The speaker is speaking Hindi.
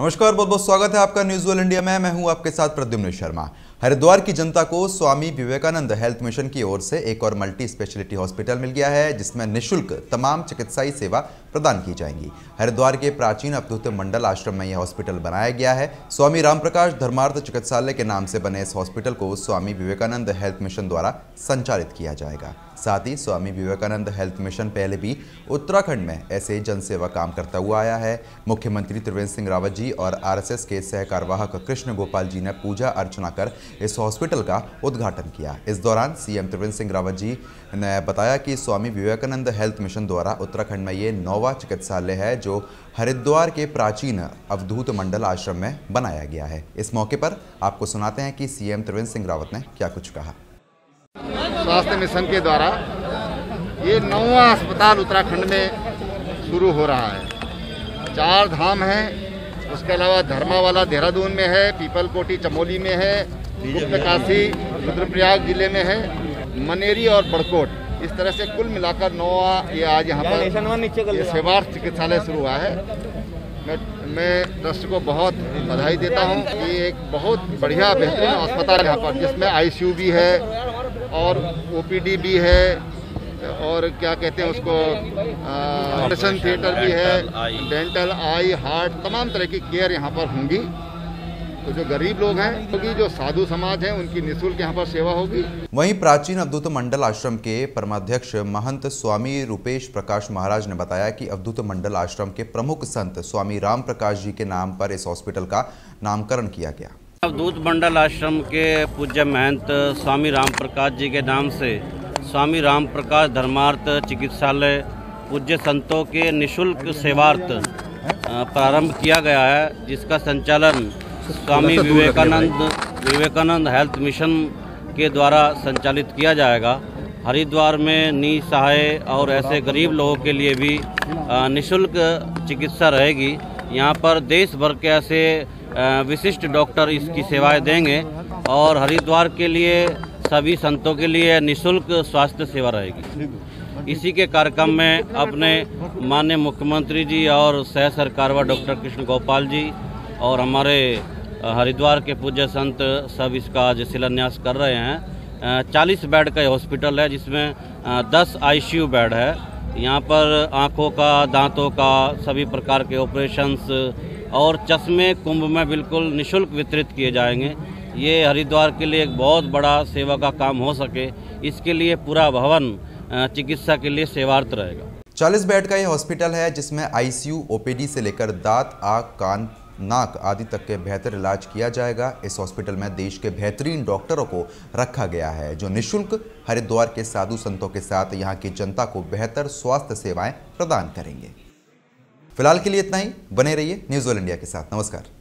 नमस्कार, बहुत बहुत स्वागत है आपका न्यूज़ वर्ल्ड इंडिया में। मैं हूं आपके साथ प्रद्युम्न शर्मा। हरिद्वार की जनता को स्वामी विवेकानंद हेल्थ मिशन की ओर से एक और मल्टी स्पेशलिटी हॉस्पिटल मिल गया है, जिसमें निःशुल्क तमाम चिकित्साई सेवा प्रदान की जाएंगी। हरिद्वार के प्राचीन अवधूत मंडल आश्रम में यह हॉस्पिटल बनाया गया है। स्वामी रामप्रकाश धर्मार्थ चिकित्सालय के नाम से बने इस हॉस्पिटल को स्वामी विवेकानंद हेल्थ मिशन द्वारा संचालित किया जाएगा। साथ ही स्वामी विवेकानंद हेल्थ मिशन पहले भी उत्तराखंड में ऐसे जनसेवा काम करता हुआ आया है। मुख्यमंत्री त्रिवेंद्र सिंह रावत जी और आरएसएस के सहकार्यवाहक कृष्ण गोपाल जी ने पूजा अर्चना कर इस हॉस्पिटल का उद्घाटन किया। इस दौरान सीएम त्रिवेंद्र सिंह रावत जी ने बताया कि स्वामी विवेकानंद हेल्थ मिशन द्वारा उत्तराखंड में ये 9वां चिकित्सालय है जो हरिद्वार के प्राचीन अवधूत मंडल आश्रम में बनाया गया है। इस मौके पर आपको सुनाते हैं कि सीएम त्रिवेंद्र सिंह रावत ने क्या कुछ कहा। स्वास्थ्य मिशन के द्वारा ये 9वां अस्पताल उत्तराखंड में शुरू हो रहा है। 4 धाम हैं, उसके अलावा धर्मावाला देहरादून में है, पीपलकोटी चमोली में है, गुप्तकाशी रुद्रप्रयाग जिले में है, मनेरी और बड़कोट। इस तरह से कुल मिलाकर 9वां ये आज यहाँ पर ये सेवार्थ चिकित्सालय शुरू हुआ है। मैं ट्रस्ट को बहुत बधाई देता हूँ कि एक बहुत बढ़िया बेहतरीन अस्पताल यहाँ पर, जिसमें आईसीयू भी है और ओपीडी भी है और क्या कहते हैं उसको ऑपरेशन थिएटर भी है, डेंटल, आई, हार्ट, तमाम तरह की केयर यहाँ पर होंगी। तो जो गरीब लोग हैं, क्योंकि जो साधु समाज हैं, उनकी निःशुल्क यहाँ पर सेवा होगी। वहीं प्राचीन अवधूत मंडल आश्रम के परमाध्यक्ष महंत स्वामी रूपेश प्रकाश महाराज ने बताया कि अवधूत मंडल आश्रम के प्रमुख संत स्वामी राम प्रकाश जी के नाम पर इस हॉस्पिटल का नामकरण किया गया। अवधूत मंडल आश्रम के पूज्य महंत स्वामी राम प्रकाश जी के नाम से स्वामी राम प्रकाश धर्मार्थ चिकित्सालय पूज्य संतों के निःशुल्क सेवार्थ प्रारंभ किया गया है, जिसका संचालन स्वामी विवेकानंद हेल्थ मिशन के द्वारा संचालित किया जाएगा। हरिद्वार में निसहाय और ऐसे गरीब लोगों के लिए भी निःशुल्क चिकित्सा रहेगी। यहाँ पर देश भर के ऐसे विशिष्ट डॉक्टर इसकी सेवाएं देंगे और हरिद्वार के लिए सभी संतों के लिए निःशुल्क स्वास्थ्य सेवा रहेगी। इसी के कार्यक्रम में अपने माननीय मुख्यमंत्री जी और सह सरकारवा डॉक्टर कृष्ण गोपाल जी और हमारे हरिद्वार के पूज्य संत सब इसका आज शिलान्यास कर रहे हैं। 40 बेड का हॉस्पिटल है, जिसमें 10 आईसीयू बेड है। यहाँ पर आँखों का, दांतों का, सभी प्रकार के ऑपरेशंस और चश्मे कुंभ में बिल्कुल निःशुल्क वितरित किए जाएंगे। ये हरिद्वार के लिए एक बहुत बड़ा सेवा का काम हो सके, इसके लिए पूरा भवन चिकित्सा के लिए सेवार्थ रहेगा। 40 बेड का यह हॉस्पिटल है, जिसमें आईसीयू, ओपीडी से लेकर दांत, आँख, कान, नाक आदि तक के बेहतर इलाज किया जाएगा। इस हॉस्पिटल में देश के बेहतरीन डॉक्टरों को रखा गया है, जो निःशुल्क हरिद्वार के साधु संतों के साथ यहाँ की जनता को बेहतर स्वास्थ्य सेवाएं प्रदान करेंगे। फिलहाल के लिए इतना ही। बने रहिए न्यूज़ वर्ल्ड इंडिया के साथ। नमस्कार।